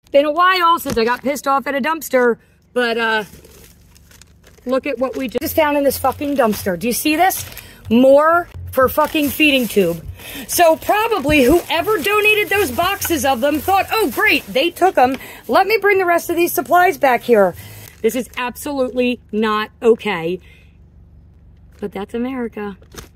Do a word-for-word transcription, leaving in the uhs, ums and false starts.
been a while since I got pissed off at a dumpster, but uh, look at what we just found in this fucking dumpster. Do you see this? More for fucking feeding tube. So probably whoever donated those boxes of them thought, oh great, they took them. Let me bring the rest of these supplies back here. This is absolutely not okay. But that's America.